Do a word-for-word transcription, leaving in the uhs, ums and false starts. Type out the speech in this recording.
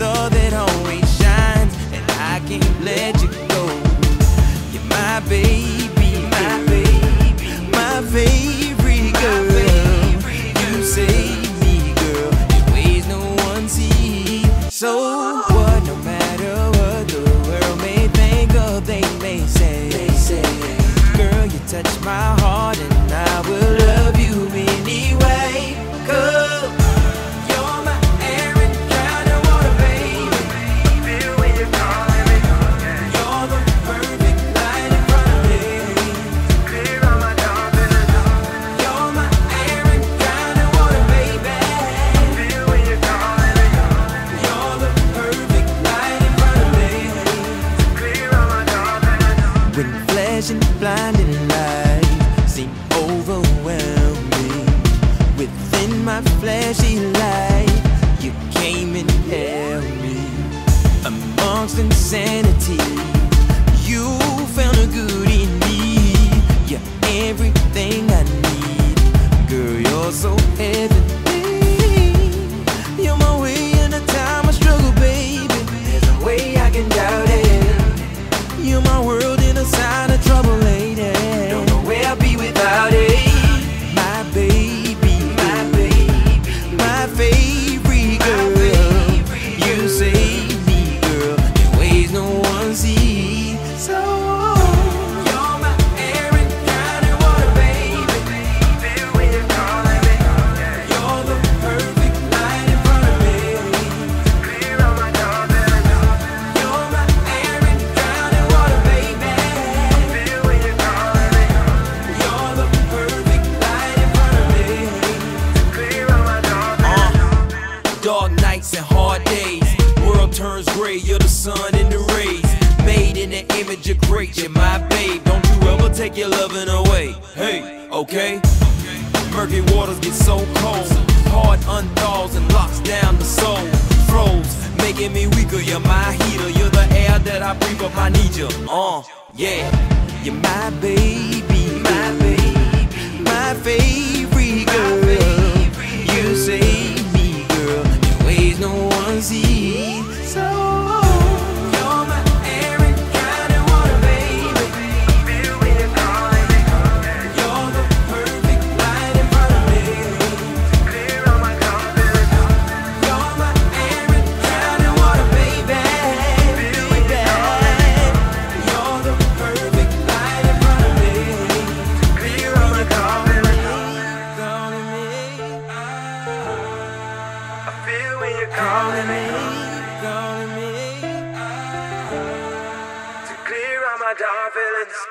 star that always shines, and I can't let you go. You're my baby, my baby, my favorite girl. You save me, girl, in ways no one sees. So what? No matter what the world may think or they may say, they say, girl, you touch my heart, and I will love you anyway. 'Cause you're my air and kind of water, baby. Feel when you're calling me. You're the perfect light in front of me. Clear on my dark vision. You're my air and kind of water, baby. Feel when you're calling me. You're the perfect light in front of me. Clear on my dark vision. When flashing blinding lights seem overwhelming, within my flashy light, you came and held me. Amongst insanity, you found a good in me. You're everything I need. Girl, you're so heavenly. You're my way in a time of struggle, baby. There's no way I can doubt it. You're my world in a sign of trouble, lady. Don't know where I'd be without it. My baby, my baby, my favorite girl. You save me, girl, in ways no one sees. So you're my air and kind of water, baby. Feel when you're calling me. You're the perfect light in front of me. Clear on my dark vision. You're my air and kind of water, baby. Feel when you're calling me. You're the perfect light in front of me. Clear on my dark vision. Dark nights and hard days, world turns gray. You're the sun and the rays, made in the image of great. You're my babe. Don't you ever take your loving away. Hey, okay. Murky waters get so cold, heart unthaws and locks down the soul. Froze, making me weaker. You're my heater. You're the air that I breathe up. I need you. Uh, yeah. You're my baby, my baby, my favorite girl. You save me, girl, in ways no one sees. So you're my air and kind of water, baby. Feel when you're calling me. You're the perfect light in front of me. Clear on my dark vision. You're my air and kind of water, baby. Feel when you're calling me. You're the perfect light in front of me. Clear on my dark vision. Calling me. I feel when you're calling me, calling me. To clear all my dark feelings.